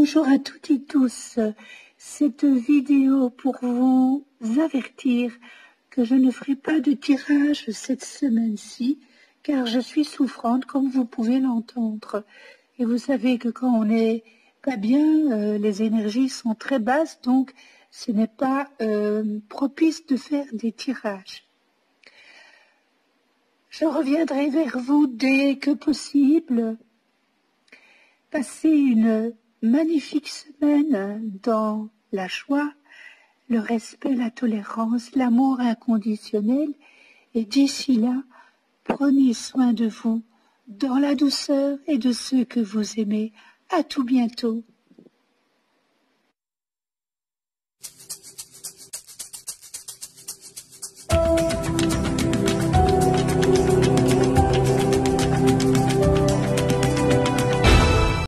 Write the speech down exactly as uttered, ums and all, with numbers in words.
Bonjour à toutes et tous. Cette vidéo pour vous avertir que je ne ferai pas de tirage cette semaine-ci, car je suis souffrante, comme vous pouvez l'entendre. Et vous savez que quand on n'est pas bien, euh, les énergies sont très basses, donc ce n'est pas euh, propice de faire des tirages. Je reviendrai vers vous dès que possible. Passez une magnifique semaine dans la joie, le respect, la tolérance, l'amour inconditionnel. Et d'ici là, prenez soin de vous, dans la douceur et de ceux que vous aimez. À tout bientôt.